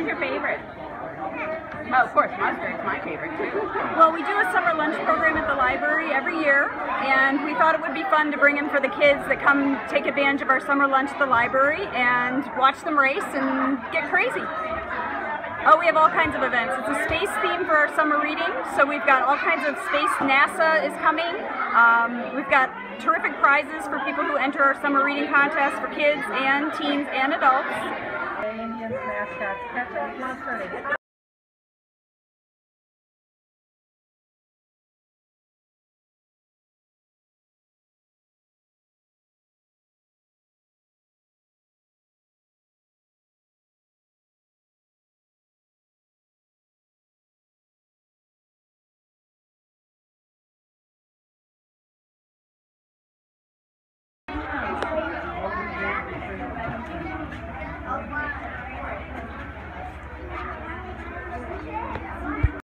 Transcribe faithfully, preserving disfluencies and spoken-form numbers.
Who's your favorite? Oh, of course, mustard's my favorite too. Well, we do a summer lunch program at the library every year, and we thought it would be fun to bring them for the kids that come take advantage of our summer lunch at the library and watch them race and get crazy. Oh, we have all kinds of events. It's a space theme for our summer reading, so we've got all kinds of space. NASA is coming. Um, we've got terrific prizes for people who enter our summer reading contest for kids and teens and adults. Indians, mascots, Ketchup,